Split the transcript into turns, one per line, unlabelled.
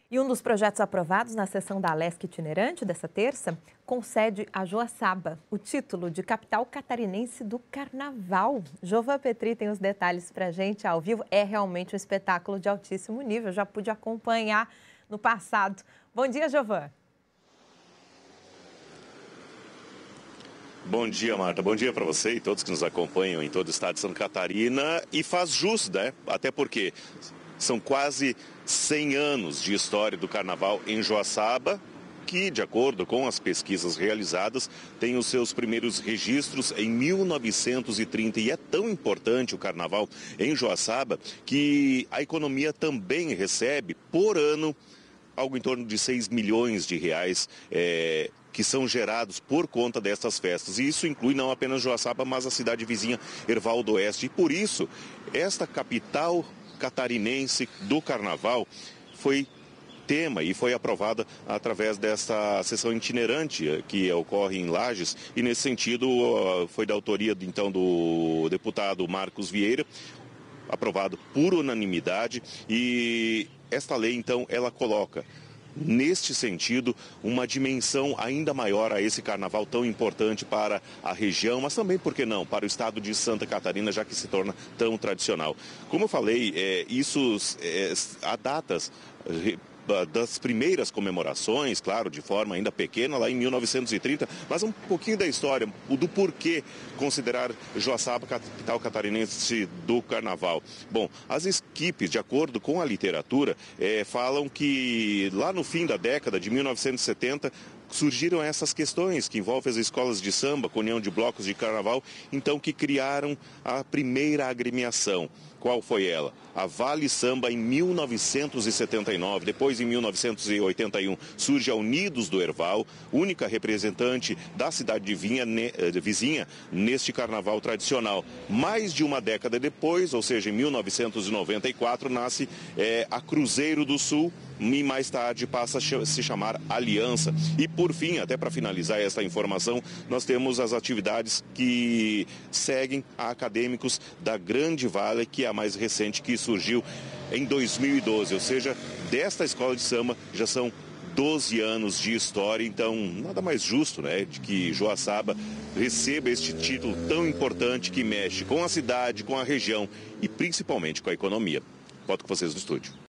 E um dos projetos aprovados na sessão da Alesc itinerante dessa terça concede a Joaçaba o título de capital catarinense do Carnaval. Jovan Petri tem os detalhes para a gente ao vivo. É realmente um espetáculo de altíssimo nível. Já pude acompanhar no passado. Bom dia, Jovan.
Bom dia, Marta. Bom dia para você e todos que nos acompanham em todo o estado de Santa Catarina. E faz jus, né? Até porque são quase 100 anos de história do carnaval em Joaçaba, que, de acordo com as pesquisas realizadas, tem os seus primeiros registros em 1930. E é tão importante o carnaval em Joaçaba que a economia também recebe, por ano, algo em torno de 6 milhões de reais que são gerados por conta dessas festas. E isso inclui não apenas Joaçaba, mas a cidade vizinha Herval do Oeste. E por isso, esta capital catarinense do carnaval foi tema e foi aprovada através desta sessão itinerante que ocorre em Lages. E nesse sentido, foi da autoria então do deputado Marcos Vieira, aprovado por unanimidade. E esta lei, então, ela coloca, neste sentido, uma dimensão ainda maior a esse carnaval tão importante para a região, mas também, por que não, para o estado de Santa Catarina, já que se torna tão tradicional. Como eu falei, há datas das primeiras comemorações, claro, de forma ainda pequena, lá em 1930, mas um pouquinho da história, do porquê considerar Joaçaba capital catarinense do carnaval. Bom, as equipes, de acordo com a literatura, falam que lá no fim da década de 1970, surgiram essas questões que envolvem as escolas de samba, com união de blocos de carnaval, então que criaram a primeira agremiação. Qual foi ela? A Vale Samba em 1979, depois em 1981 surge a Unidos do Herval, única representante da cidade vizinha neste carnaval tradicional. Mais de uma década depois, ou seja, em 1994, nasce a Cruzeiro do Sul, e mais tarde passa a se chamar Aliança. E por fim, até para finalizar esta informação, nós temos as atividades que seguem a acadêmicos da Grande Vale, que é a mais recente, que surgiu em 2012, ou seja, desta escola de samba já são 12 anos de história. Então nada mais justo, né, de que Joaçaba receba este título tão importante que mexe com a cidade, com a região e principalmente com a economia. Volto com vocês no estúdio.